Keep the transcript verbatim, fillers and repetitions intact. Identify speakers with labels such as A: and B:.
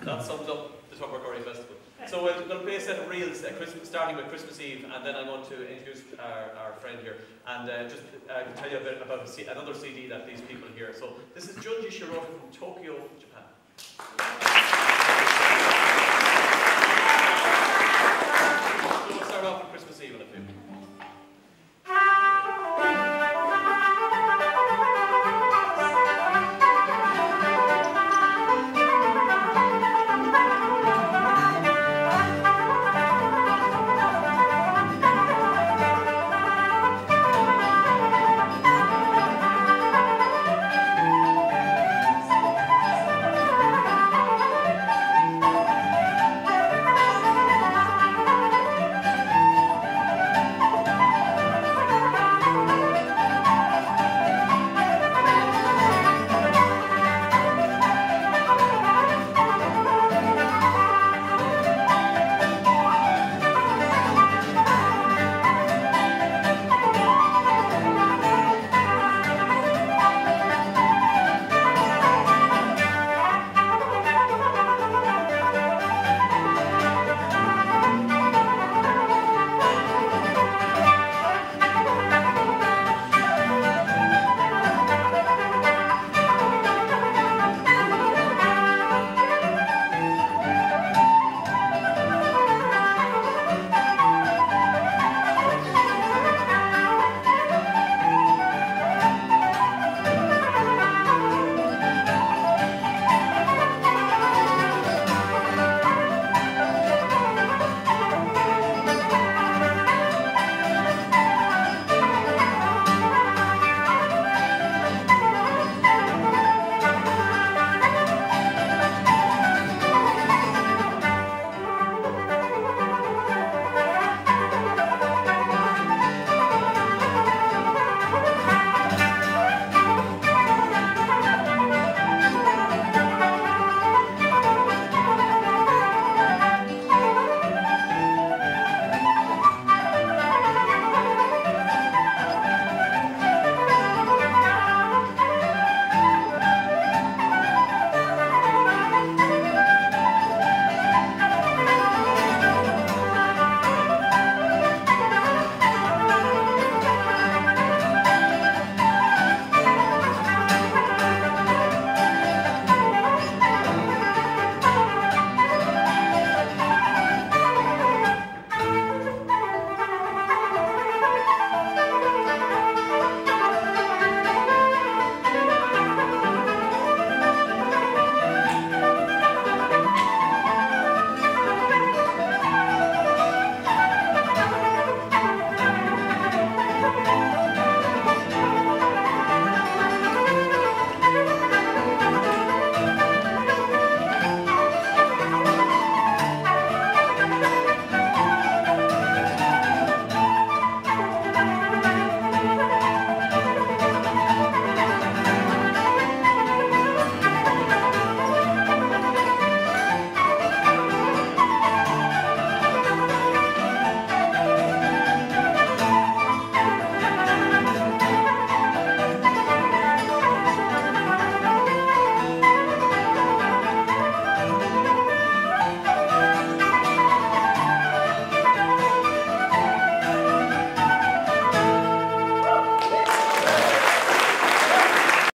A: that sums up the Tupper Curry Festival. So we're going to play a set of reels, uh, Christmas, starting with Christmas Eve, and then I'm going to introduce our, our friend here and uh, just uh, tell you a bit about a C another C D that these people here. So this is Junji Shirota from Tokyo, Japan.